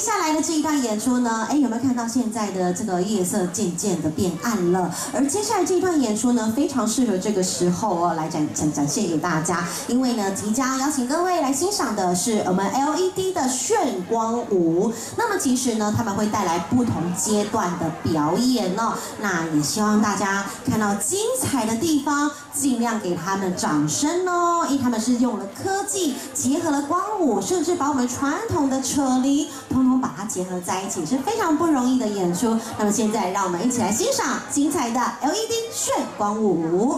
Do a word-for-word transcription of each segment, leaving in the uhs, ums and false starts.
下来的这一段演出呢，哎，有没有看到现在的这个夜色渐渐的变暗了？而接下来这一段演出呢，非常适合这个时候哦，来展展展现给大家。因为呢，即将邀请各位来欣赏的是我们 L E D 的炫光舞。那么其实呢，他们会带来不同阶段的表演哦。那也希望大家看到精彩的地方，尽量给他们掌声哦，因为他们是用了科技，结合了光舞，甚至把我们传统的扯铃，通通把它结合在一起，是非常不容易的演出。那么现在，让我们一起来欣赏精彩的 L E D 炫光舞。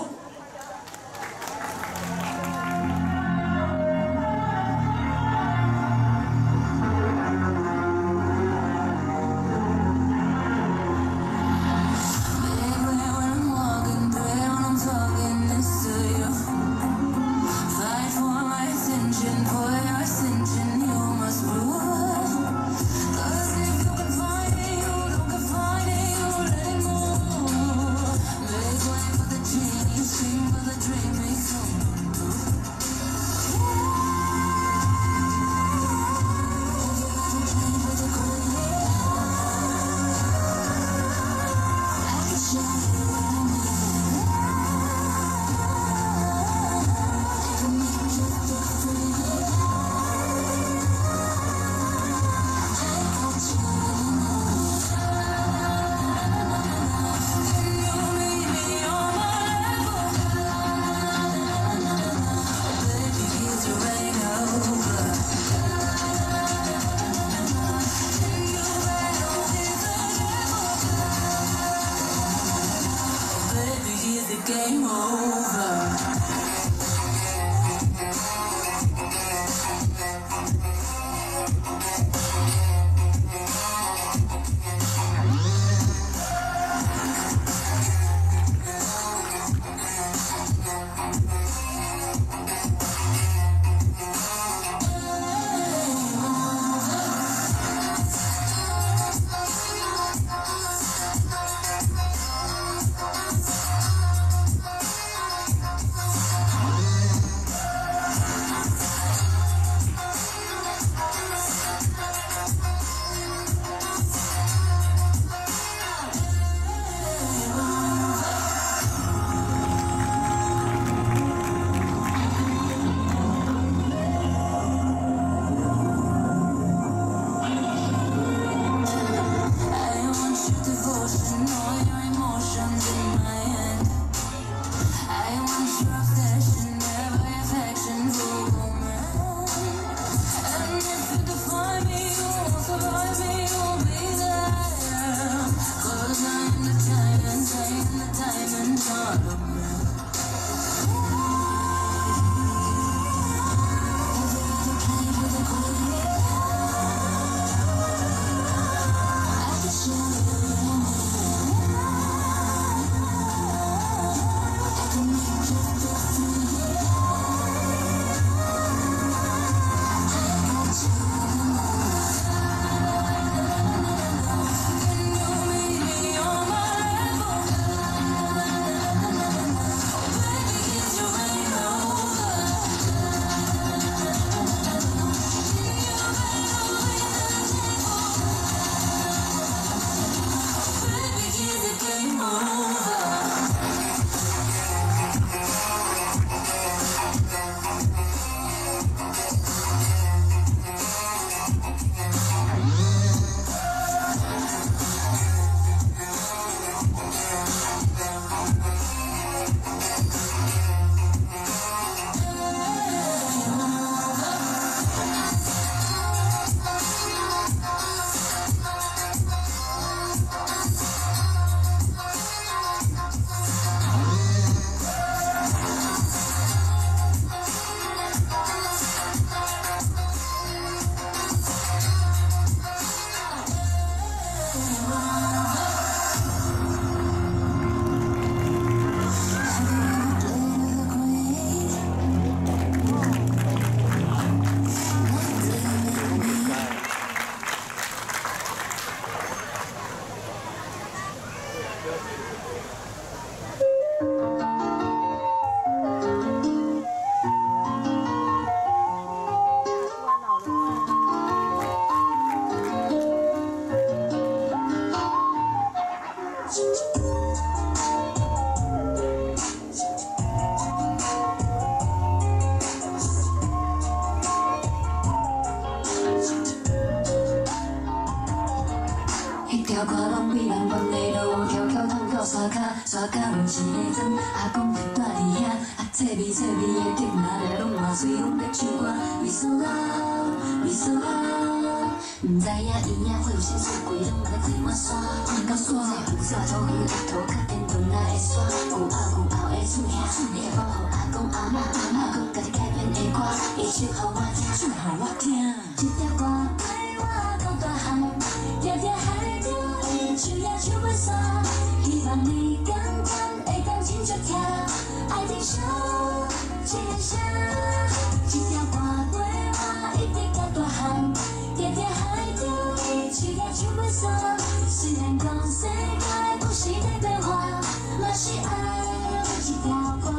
条歌拢比人本的路，跳跳痛跳山脚，山脚拢是个庄。阿公住住伫遐，啊脆味脆味的吉他，日日拢嘛随阮咧唱歌。为什么？为什么？唔知影伊啊，做心事规拢来开满山。到山这有啥土鱼，土较电动来的山，牛后牛后的厝兄，你保护阿公阿嬷，阿公家己改编的歌，伊唱互我听，唱互我听。这条歌陪我到大汉，条条海钓的手也唱袂煞，希望你感叹会当真足听，爱听首这个声。这条歌陪我一直到大汉，条条海钓的手也唱袂煞，虽然讲世界不是在变化，嘛是爱这条歌。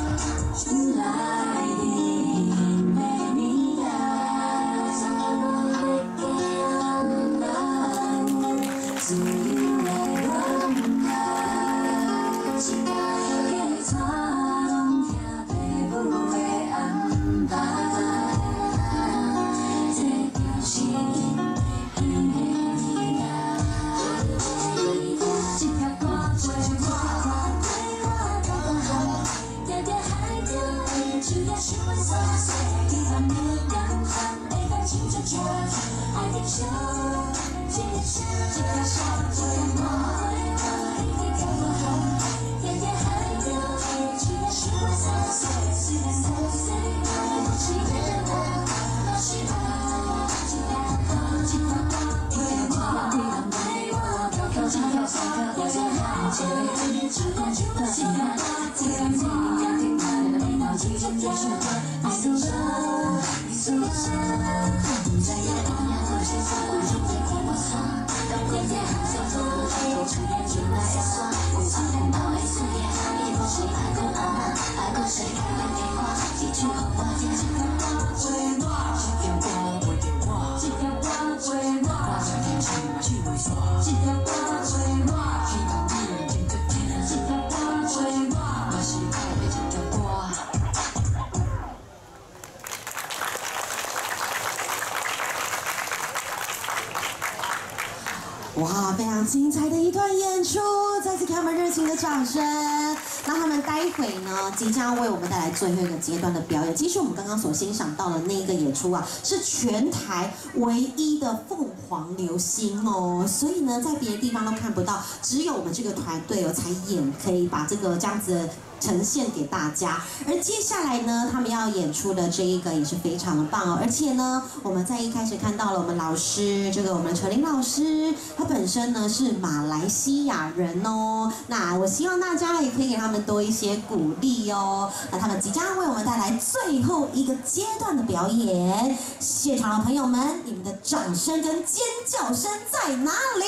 来临的你呀，怎么会给俺来？自由的阮啊，一家的车拢听父母的安排，这就是因的你呀。这条歌陪我，陪我到大汉，条条海钓的手也唱袂煞，希望你感叹会当唱出歌，爱听首这个声，这条声陪我，陪我一直到大汉，条条海钓的手也唱袂煞，虽然在世界不是在变化，嘛是爱这条歌，这条歌陪我，陪我跳跳唱跳山脚，条条海钓的手也唱袂煞，虽然在世界不是在变化。你说啊，你说啊，不知影伊啊做些啥，规拢在看我山。到底在何处做？到处也唱来的山，有后后的事业，伊不是阿公阿嬷，阿公谁改变的歌，伊唱互我听。这条歌陪我，这条歌陪着我，这条歌陪我，我想听唱嘛唱袂煞。这条歌陪我，希望你真足听。这条歌陪我，嘛是爱的一条歌。 哇，非常精彩的一段演出，再次给他们热情的掌声。那他们待会呢，即将为我们带来最后一个阶段的表演。其实我们刚刚所欣赏到的那一个演出啊，是全台唯一的凤凰流星哦，所以呢，在别的地方都看不到，只有我们这个团队哦才演，可以把这个这样子呈现给大家。而接下来呢，他们要演出的这一个也是非常的棒哦，而且呢，我们在一开始看到了我们老师，这个我们陈琳老师，他本身呢是马来西亚人哦。那我希望大家也可以给他们多一些鼓励哦。那他们即将为我们带来最后一个阶段的表演，现场的朋友们，你们的掌声跟尖叫声在哪里？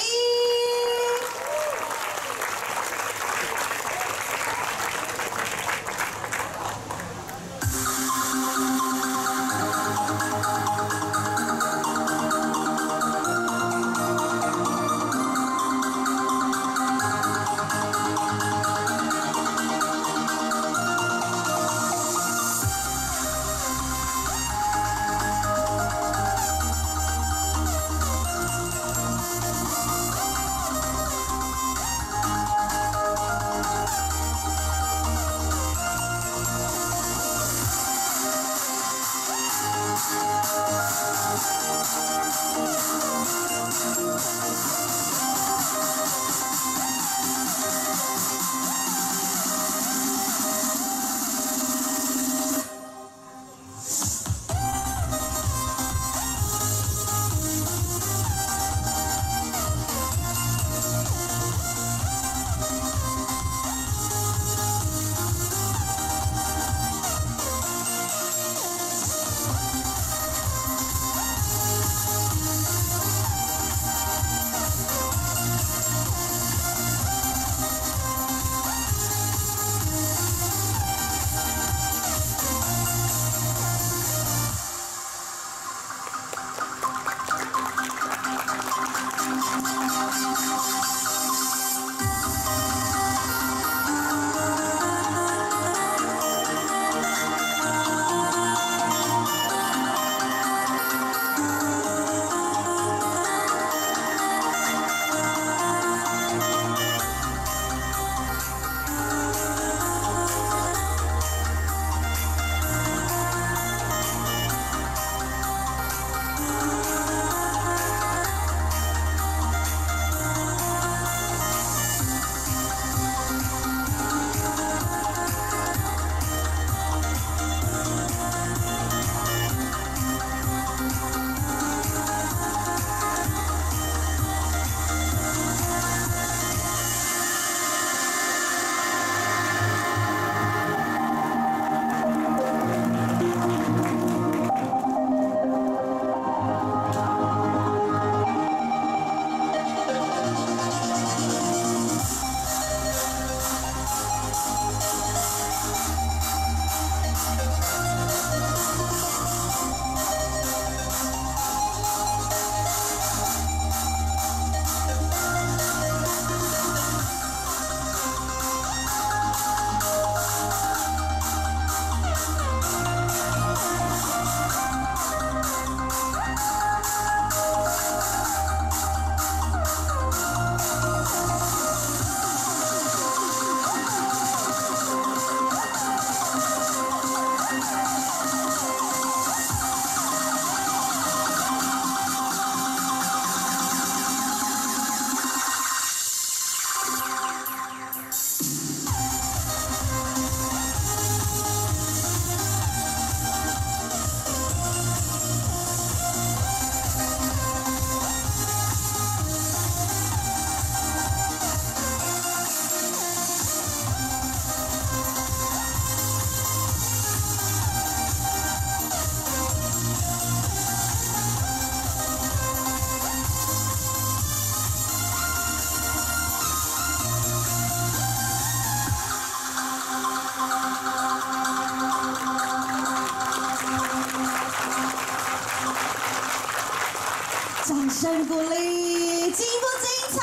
掌声鼓励，精不精彩？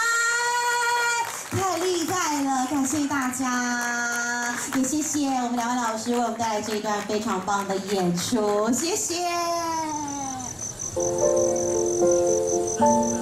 太厉害了，感谢大家，也谢谢我们两位老师为我们带来这一段非常棒的演出，谢谢。